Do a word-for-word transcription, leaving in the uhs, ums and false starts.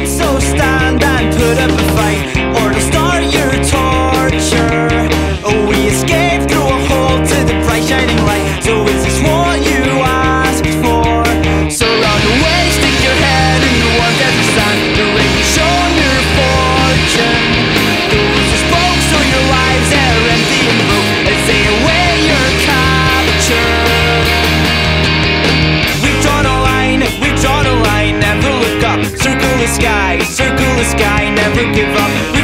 stand, so stand and put up a fight, or to start your torture. Oh, we escape through a hole to the bright shining light. So is this what you asked for? So run away, stick your head in the warm desert sand. The rain has shown your fortune. Those who spoke, so your lives are empty and broke as they await your capture. We've drawn a line, we've drawn a line, never look up. Circle the sky, circle the sky, never give up.